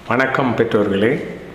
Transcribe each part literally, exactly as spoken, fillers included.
வணக்கம் பெற்றோர்களே.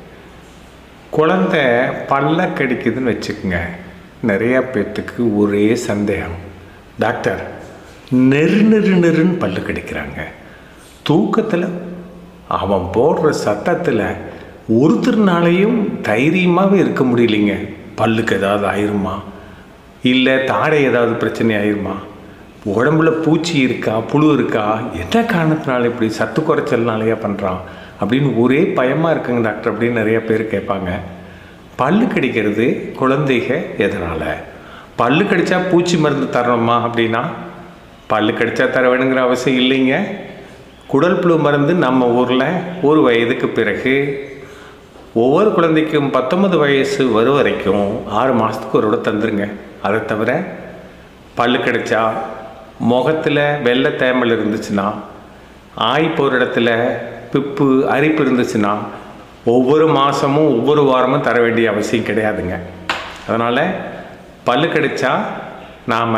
குழந்தை பல்ல கடிக்குதுன்னு வச்சுக்கோங்க. நிறையா பேர்த்துக்கு ஒரே சந்தேகம், டாக்டர் நெரு நெரு நெருன்னு பல்லு கடிக்கிறாங்க, தூக்கத்தில் அவன் போடுற சத்தத்தில் ஒருத்தர்னாலையும் தைரியமாகவே இருக்க முடியலைங்க. பல்லுக்கு ஏதாவது ஆயிருமா, இல்லை தாடை ஏதாவது பிரச்சனை ஆயிருமா, உடம்புல பூச்சி இருக்கா, புழு இருக்கா, என்ன காரணத்தினால இப்படி சத்து குறைச்சல்னாலையா பண்ணுறான் அப்படின்னு ஒரே பயமாக இருக்குங்க டாக்டர் அப்படின்னு நிறைய பேர் கேட்பாங்க. பல்லு கடிக்கிறது குழந்தைக எதனால்? பல்லு கடித்தா பூச்சி மருந்து தரணுமா அப்படின்னா பல்லு கடித்தா தர வேணுங்கிற அவசியம் இல்லைங்க. குடல் புழு மருந்து நம்ம ஊரில் ஒரு வயதுக்கு பிறகு ஒவ்வொரு குழந்தைக்கும் பத்தொன்பது வயசு வரும் வரைக்கும் ஆறு மாதத்துக்கு ஒரு விட தந்துருங்க. அதை தவிர பல்லு கடிச்சா முகத்தில் வெள்ளை தேமல் இருந்துச்சுன்னா, ஆய் போகிற இடத்துல பிப்பு அரிப்பு இருந்துச்சுன்னா ஒவ்வொரு மாதமும் ஒவ்வொரு வாரமும் தர வேண்டிய அவசியம் கிடையாதுங்க. அதனால் பல்லு கடிச்சா நாம்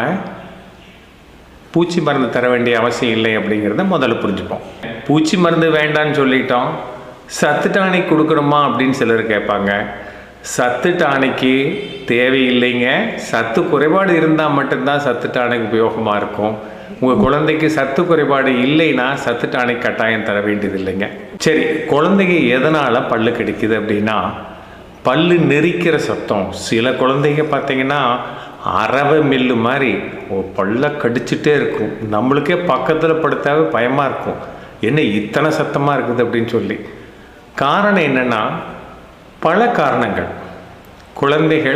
பூச்சி மருந்து தர வேண்டிய அவசியம் இல்லை அப்படிங்கிறத முதல்ல புரிஞ்சுப்போம். பூச்சி மருந்து வேண்டான்னு சொல்லிட்டோம், சத்து டானிக் கொடுக்கணுமா அப்படின்னு சிலர் கேட்பாங்க. சத்து டானிக்கு தேவையில்லைங்க. சத்து குறைபாடு இருந்தால் மட்டும்தான் சத்து டானிக் உபயோகமாக இருக்கும். உங்கள் குழந்தைக்கு சத்து குறைபாடு இல்லைன்னா சத்து டானிக் கட்டாயம் தர வேண்டியது இல்லைங்க. சரி, குழந்தைங்க எதனால் பல்லு கடிக்குது அப்படின்னா பல்லு நெரிக்கிற சத்தம். சில குழந்தைங்க பார்த்தீங்கன்னா அரவை மில்லு மாதிரி பல்ல கடிச்சிட்டே இருக்கும். நம்மளுக்கே பக்கத்தில் படுத்தாவே பயமாக இருக்கும், என்ன இத்தனை சத்தமாக இருக்குது அப்படின்னு சொல்லி. காரணம் என்னென்னா பல காரணங்கள். குழந்தைகள்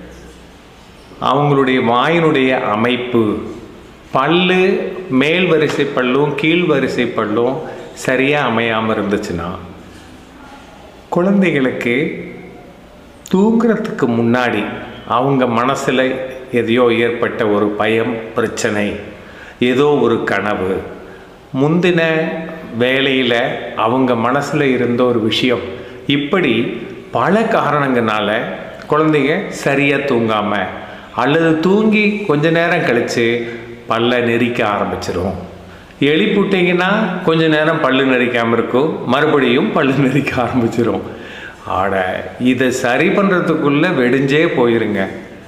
அவங்களுடைய வாயினுடைய அமைப்பு, பல்லு மேல் வரிசை பல்லும் கீழ் வரிசை பல்லும் சரியாக அமையாமல் இருந்துச்சுன்னா, குழந்தைகளுக்கு தூங்குறதுக்கு முன்னாடி அவங்க மனசில் எதையோ ஏற்பட்ட ஒரு பயம், பிரச்சனை, ஏதோ ஒரு கனவு, முந்தின வேலையில் அவங்க மனசில் இருந்த ஒரு விஷயம், இப்படி பல காரணங்களால குழந்தைங்க சரியாக தூங்காமல் அல்லது தூங்கி கொஞ்ச நேரம் கழித்து பல்ல நெரிக்க ஆரம்பிச்சிடும். எழுப்பிவிட்டிங்கன்னா கொஞ்ச நேரம் பல்லு நெரிக்காமல் இருக்கும், மறுபடியும் பல்லு நெரிக்க ஆரம்பிச்சிடும். ஆட இதை சரி பண்ணுறதுக்குள்ளே வெடிஞ்சே போயிருங்க.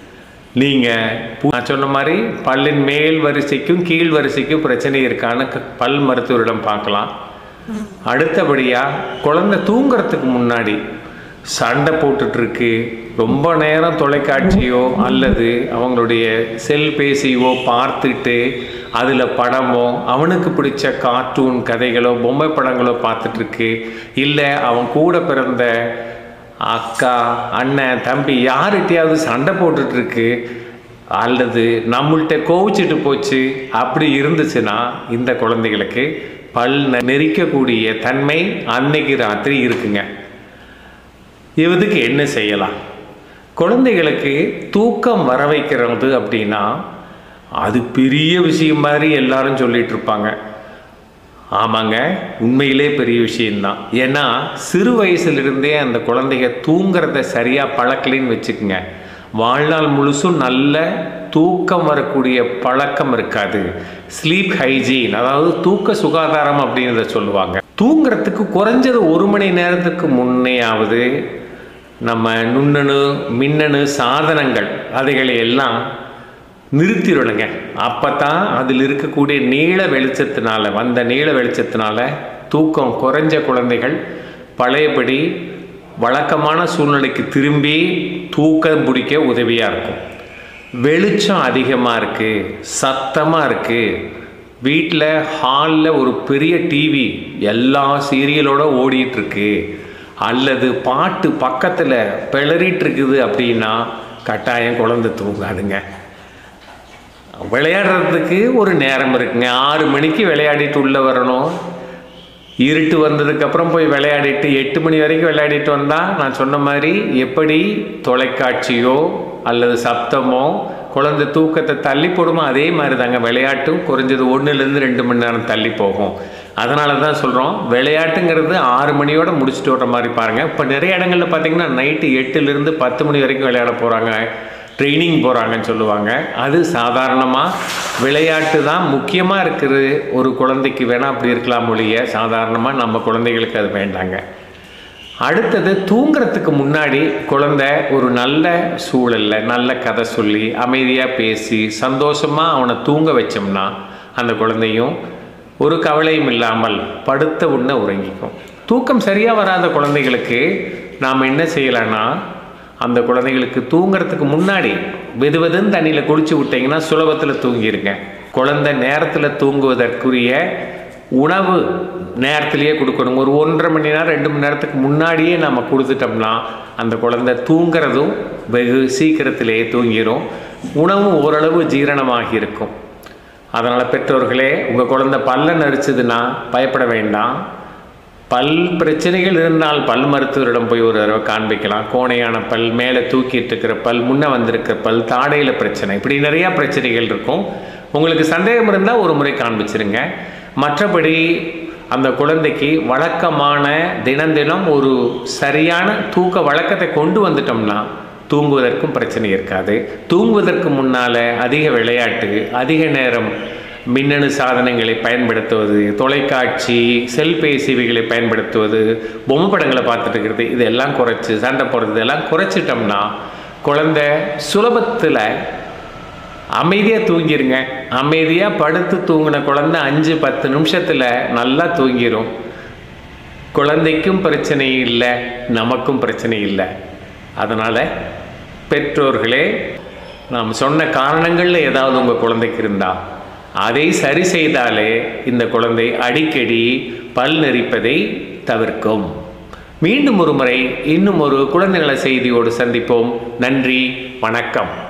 நீங்கள் நான் சொன்ன மாதிரி பல்லின் மேல் வரிசைக்கும் கீழ் வரிசைக்கும் பிரச்சனை இருக்கான்னு பல் மருத்துவரிடம் பார்க்கலாம். அடுத்தபடியாக குழந்தை தூங்குறதுக்கு முன்னாடி சண்டை போட்டுட்ருக்கு, ரொம்ப நேரம் தொலைக்காட்சியோ அல்லது அவங்களுடைய செல்பேசியோ பார்த்துட்டு அதில் படமோ அவனுக்கு பிடிச்ச கார்ட்டூன் கதைகளோ பொம்மை படங்களோ பார்த்துட்ருக்கு, இல்லை அவன் கூட பிறந்த அக்கா அண்ணன் தம்பி யார்கிட்டையாவது சண்டை போட்டுட்ருக்கு, அல்லது நம்மள்கிட்ட கோவிச்சிட்டு போச்சு, அப்படி இருந்துச்சுன்னா இந்த குழந்தைகளுக்கு பல் நெரிக்கக்கூடிய தன்மை அன்னைக்கு ராத்திரி இருக்குங்க. இதுக்கு என்ன செய்யலாம்? குழந்தைகளுக்கு தூக்கம் வர வைக்கிறது அப்படின்னா அது பெரிய விஷயம் மாதிரி எல்லாரும் சொல்லிட்டு இருப்பாங்க. ஆமாங்க, உண்மையிலே பெரிய விஷயம்தான். ஏன்னா சிறு வயசுலேருந்தே அந்த குழந்தைங்க தூங்குறத சரியாக பழக்கலைன்னு வச்சுக்கோங்க, வாழ்நாள் முழுசும் நல்ல தூக்கம் வரக்கூடிய பழக்கம் இருக்காது. ஸ்லீப் ஹைஜீன், அதாவது தூக்க சுகாதாரம் அப்படின்றத சொல்லுவாங்க. தூங்குறதுக்கு குறைஞ்சது ஒரு மணி நேரத்துக்கு முன்னையாவது நம்ம நுண்ணணு மின்னணு சாதனங்கள் அதைகளை எல்லாம் நிறுத்திடணுங்க. அப்போ தான் அதில் இருக்கக்கூடிய நீள வெளிச்சத்தினால வந்த நீள வெளிச்சத்தினால தூக்கம் குறைஞ்ச குழந்தைகள் பழையபடி வழக்கமான சூழ்நிலைக்கு திரும்பி தூக்கம் பிடிக்க உதவியாக இருக்கும். வெளிச்சம் அதிகமாக இருக்குது, சத்தமாக இருக்குது, வீட்டில் ஹாலில் ஒரு பெரிய டிவி எல்லா சீரியலோடு ஓடிட்டுருக்கு, அல்லது பாட்டு பக்கத்தில் பிளறிட்டு இருக்குது அப்படின்னா கட்டாயம் குழந்தை தூங்காதுங்க. விளையாடுறதுக்கு ஒரு நேரம் இருக்குங்க. ஆறு மணிக்கு விளையாடிட்டு உள்ளே வரணும். இருட்டு வந்ததுக்கப்புறம் போய் விளையாடிட்டு எட்டு மணி வரைக்கும் விளையாடிட்டு வந்தால் நான் சொன்ன மாதிரி எப்படி தொலைக்காட்சியோ அல்லது சப்தமோ குழந்தை தூக்கத்தை தள்ளி போடுமோ அதே மாதிரி தாங்க விளையாட்டும் குறைஞ்சது ஒன்றுலேருந்து ரெண்டு மணி நேரம் தள்ளி போகும். அதனால தான் சொல்கிறோம், விளையாட்டுங்கிறது ஆறு மணியோடு முடிச்சுட்டு வர மாதிரி பாருங்கள். இப்போ நிறைய இடங்களில் பார்த்திங்கன்னா நைட்டு எட்டுலேருந்து பத்து மணி வரைக்கும் விளையாட போகிறாங்க, ட்ரைனிங் போகிறாங்கன்னு சொல்லுவாங்க. அது சாதாரணமாக விளையாட்டு தான் முக்கியமாக இருக்குது. ஒரு குழந்தைக்கு வேணால் அப்படி இருக்கலாம் ஒழிய சாதாரணமாக நம்ம குழந்தைகளுக்கு அது வேண்டாங்க. அடுத்தது தூங்குறதுக்கு முன்னாடி குழந்தை ஒரு நல்ல சூழலில் நல்ல கதை சொல்லி அமைதியாக பேசி சந்தோஷமாக அவனை தூங்க வச்சோம்னா அந்த குழந்தையும் ஒரு கவலையும் இல்லாமல் படுத்த உடனே உறங்கிக்கும். தூக்கம் சரியாக வராத குழந்தைகளுக்கு நாம் என்ன செய்யலான்னா, அந்த குழந்தைகளுக்கு தூங்குறதுக்கு முன்னாடி வெது வெதுன்னு தண்ணியில் குளிச்சு விட்டிங்கன்னா சுலபத்தில் தூங்கிடுங்க. குழந்தை நேரத்தில் தூங்குவதற்குரிய உணவு நேரத்திலேயே கொடுக்கணும். ஒரு ஒன்றரை மணி நேரம் ரெண்டு மணி நேரத்துக்கு முன்னாடியே நம்ம கொடுத்துட்டோம்னா அந்த குழந்தை தூங்குறதும் வெகு சீக்கிரத்திலேயே தூங்கிடும். உணவும் ஓரளவு ஜீரணமாகி இருக்கும். அதனால் பெற்றோர்களே, உங்கள் குழந்தை பல்ல நரிச்சதுன்னா பயப்பட வேண்டாம். பல் பிரச்சனைகள் இருந்தால் பல் மருத்துவரிடம் போய் ஒரு தடவை காண்பிக்கலாம். கோணையான பல், மேலே தூக்கிட்டு இருக்கிற பல், முன்னே வந்திருக்கிற பல், தாடையில் பிரச்சனை, இப்படி நிறையா பிரச்சனைகள் இருக்கும். உங்களுக்கு சந்தேகம் இருந்தால் ஒரு முறை காண்பிச்சிருங்க. மற்றபடி அந்த குழந்தைக்கு வழக்கமான தினம் தினம் ஒரு சரியான தூக்க வழக்கத்தை கொண்டு வந்துட்டோம்னா தூங்குவதற்கும் பிரச்சனை இருக்காது. தூங்குவதற்கு முன்னால் அதிக விளையாட்டு, அதிக நேரம் மின்னணு சாதனங்களை பயன்படுத்துவது, தொலைக்காட்சி, செல்பேசிகளை பயன்படுத்துவது, பொம்மை படங்களை பார்த்துட்டு இருக்கிறது, இதெல்லாம் குறைச்சி சண்டை போடுறது இதெல்லாம் குறைச்சிட்டோம்னா குழந்தை சுலபத்தில் அமைதியாக தூங்கிடுங்க. அமைதியாக படுத்து தூங்கின குழந்தை அஞ்சு பத்து நிமிஷத்தில் நல்லா தூங்கிடும். குழந்தைக்கும் பிரச்சனை இல்லை, நமக்கும் பிரச்சனை இல்லை. அதனால் பெற்றோர்களே, நாம் சொன்ன காரணங்களில் ஏதாவது உங்கள் குழந்தைக்கு இருந்தால் அதை சரி செய்தாலே இந்த குழந்தை அடிக்கடி பல் நெரிப்பதை தவிர்க்கும். மீண்டும் ஒரு முறை இன்னும் ஒரு குழந்தை நல செய்தியோடு சந்திப்போம். நன்றி, வணக்கம்.